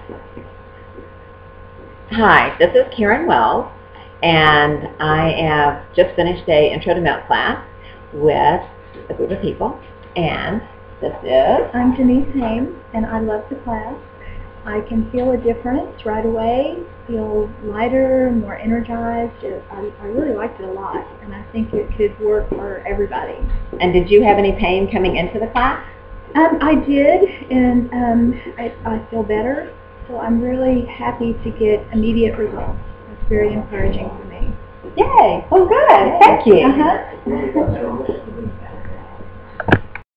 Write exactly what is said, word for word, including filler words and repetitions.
Hi, this is Karen Wells, and I have just finished a Intro to Milk class with a group of people, and this is... I'm Denise, and I love the class. I can feel a difference right away, feel lighter, more energized. It, I, I really liked it a lot, and I think it could work for everybody. And did you have any pain coming into the class? Um, I did, and um, I, I feel better. So I'm really happy to get immediate results. It's very encouraging for me. Yay! Well, good. Thank you. Uh-huh.